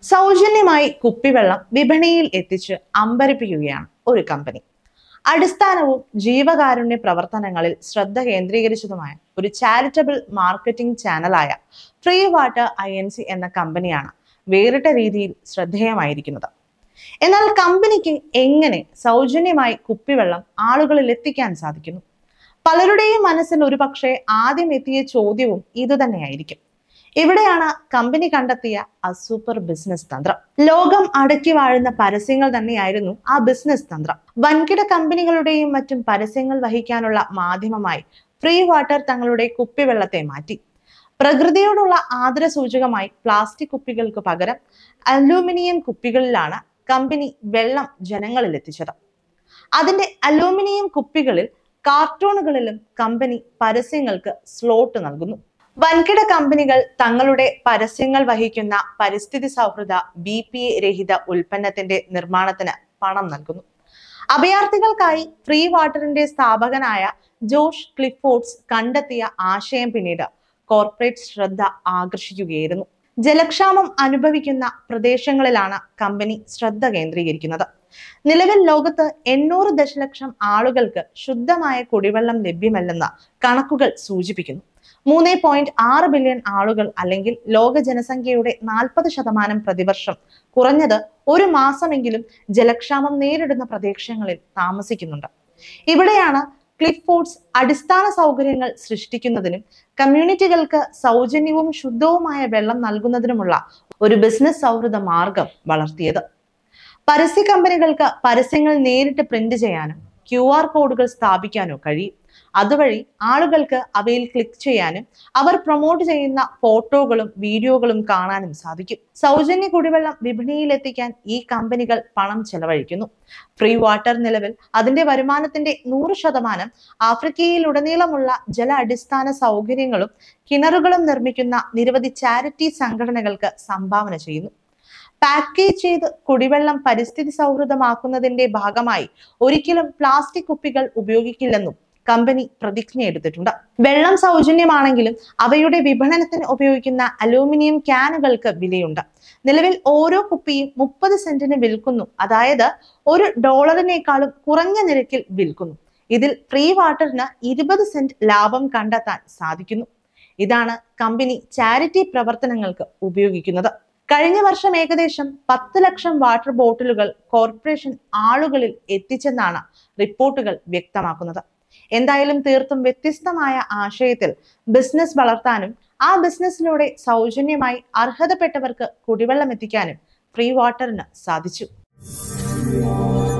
സൗജന്യമായി കുപ്പിവെള്ളം വിപണിയിൽ എത്തിച്ച് അമ്പരപ്പിക്കുകയാണ് ഒരു കമ്പനി. അടിസ്ഥാനവും ജീവകാരുണ്യ പ്രവർത്തനങ്ങളിൽ ശ്രദ്ധ കേന്ദ്രീകരിച്ചതുമായ ഒരു ചാരിറ്റബിൾ മാർക്കറ്റിംഗ് ചാനലായ ഫ്രീ വാട്ടർ INC എന്ന കമ്പനിയാണ് വേറിട്ട രീതിയിൽ ശ്രദ്ധേയമായിരിക്കുന്നത്. എന്നാൽ കമ്പനിക്ക് എങ്ങനെ സൗജന്യമായി കുപ്പിവെള്ളം ആളുകളിൽ എത്തിക്കാൻ സാധിക്കുന്നു? പലരുടെയും മനസ്സിൽ ഒരുപക്ഷെ ആദ്യം എത്തിയ ചോദ്യവും ഇതുതന്നെയായിരിക്കും. ഇവിടെയാണ് കമ്പനി കണ്ടെത്തിയ ആ സൂപ്പർ ബിസിനസ് തന്ത്രം. ലോകം അടക്കി വാഴുന്ന പരസ്യങ്ങൾ തന്നെയായിരുന്നു ആ ബിസിനസ് തന്ത്രം. വൻകിട കമ്പനികളുടെയും മറ്റും പരസ്യങ്ങൾ വഹിക്കാനുള്ള മാധ്യമമായി ഫ്രീ വാട്ടർ തങ്ങളുടെ കുപ്പിവെള്ളത്തെ മാറ്റി. പ്രകൃതിയോടുള്ള ആദരസൂചകമായി പ്ലാസ്റ്റിക് കുപ്പികൾക്ക് പകരം അലൂമിനിയം കുപ്പികളിലാണ് കമ്പനി വെള്ളം ജനങ്ങളിൽ എത്തിച്ചത്. അതിന്റെ അലൂമിനിയം കുപ്പികളിൽ കാർട്ടൂണുകളിലും കമ്പനി പരസ്യങ്ങൾക്ക് സ്ലോട്ട് നൽകുന്നു. വൻകിട കമ്പനികൾ തങ്ങളുടെ പരസ്യങ്ങൾ വഹിക്കുന്ന പരിസ്ഥിതി സൗഹൃദ BPA രഹിത ഉൽപ്പന്നത്തിന്റെ നിർമ്മാണത്തിന് പണം നൽകുന്നു. അഭയാർത്ഥികൾക്കായി ഫ്രീ വാട്ടറിന്റെ സ്ഥാപകനായ ജോഷ് ക്ലിഫോർഡ്സ് കണ്ടെത്തിയ ആശയം പിന്നീട് കോർപ്പറേറ്റ് ശ്രദ്ധ ആകർഷിക്കുകയായിരുന്നു. ജലക്ഷാമം അനുഭവിക്കുന്ന പ്രദേശങ്ങളിലാണ് കമ്പനി ശ്രദ്ധ കേന്ദ്രീകരിക്കുന്നത്. നിലവിൽ ലോകത്ത് 800 ദശലക്ഷം ആളുകൾക്ക് ശുദ്ധമായ കുടിവെള്ളം ലഭ്യമല്ലെന്ന് കണക്കുകൾ സൂചിപ്പിക്കുന്നു. 3.6 ബില്യൺ ആളുകൾ അല്ലെങ്കിൽ ലോക ജനസംഖ്യയുടെ 40% പ്രതിവർഷം കുറഞ്ഞത് ഒരു മാസമെങ്കിലും ജലക്ഷാമം നേരിടുന്ന പ്രദേശങ്ങളിൽ താമസിക്കുന്നുണ്ട്. ഇവിടെയാണ് ക്ലിഫോർഡ്സ് അടിസ്ഥാന സൗകര്യങ്ങൾ സൃഷ്ടിക്കുന്നതിനും കമ്മ്യൂണിറ്റികൾക്ക് സൗജന്യവും ശുദ്ധവുമായ വെള്ളം നൽകുന്നതിനുമുള്ള ഒരു ബിസിനസ് സൗഹൃദ മാർഗം വളർത്തിയത്. പരസ്യ കമ്പനികൾക്ക് പരസ്യങ്ങൾ നേരിട്ട് പ്രിന്റ് ചെയ്യാനും QR കോഡുകൾ സ്ഥാപിക്കാനോ കഴിയും. അതുവഴി ആളുകൾക്ക് അവയിൽ ക്ലിക്ക് ചെയ്യാനും അവർ പ്രൊമോട്ട് ചെയ്യുന്ന ഫോട്ടോകളും വീഡിയോകളും കാണാനും സാധിക്കും. സൗജന്യ കുടിവെള്ളം വിപണിയിൽ എത്തിക്കാൻ ഈ കമ്പനികൾ പണം ചെലവഴിക്കുന്നു. ഫ്രീ വാട്ടർ നിലവിൽ അതിന്റെ വരുമാനത്തിന്റെ 100% ആഫ്രിക്കയിലുടനീളമുള്ള ജല അടിസ്ഥാന സൗകര്യങ്ങളും കിണറുകളും നിർമ്മിക്കുന്ന നിരവധി ചാരിറ്റി സംഘടനകൾക്ക് സംഭാവന ചെയ്യുന്നു. പാക്കേജ് ചെയ്ത് കുടിവെള്ളം പരിസ്ഥിതി സൗഹൃദമാക്കുന്നതിന്റെ ഭാഗമായി ഒരിക്കലും പ്ലാസ്റ്റിക് കുപ്പികൾ ഉപയോഗിക്കില്ലെന്നും കമ്പനി പ്രതിജ്ഞയെടുത്തിട്ടുണ്ട്. വെള്ളം സൗജന്യമാണെങ്കിലും അവയുടെ വിപണനത്തിന് ഉപയോഗിക്കുന്ന അലൂമിനിയം ക്യാനുകൾക്ക് വിലയുണ്ട്. നിലവിൽ ഓരോ കുപ്പിയും 30 സെന്റിന് വിൽക്കുന്നു. അതായത് $1 കുറഞ്ഞ നിരക്കിൽ വിൽക്കുന്നു. ഇതിൽ ഫ്രീ വാട്ടറിന് 20 സെന്റ് ലാഭം കണ്ടെത്താൻ സാധിക്കുന്നു. ഇതാണ് കമ്പനി ചാരിറ്റി പ്രവർത്തനങ്ങൾക്ക് ഉപയോഗിക്കുന്നത്. കഴിഞ്ഞ വർഷം ഏകദേശം 10 ലക്ഷം വാട്ടർ ബോട്ടിലുകൾ കോർപ്പറേഷൻ ആളുകളിൽ എത്തിച്ചെന്നാണ് റിപ്പോർട്ടുകൾ വ്യക്തമാക്കുന്നത്. എന്തായാലും തീർത്തും വ്യത്യസ്തമായ ആശയത്തിൽ ബിസിനസ് വളർത്താനും ആ ബിസിനസ്സിലൂടെ സൗജന്യമായി അർഹതപ്പെട്ടവർക്ക് കുടിവെള്ളം എത്തിക്കാനും ഫ്രീ വാട്ടറിന് സാധിച്ചു.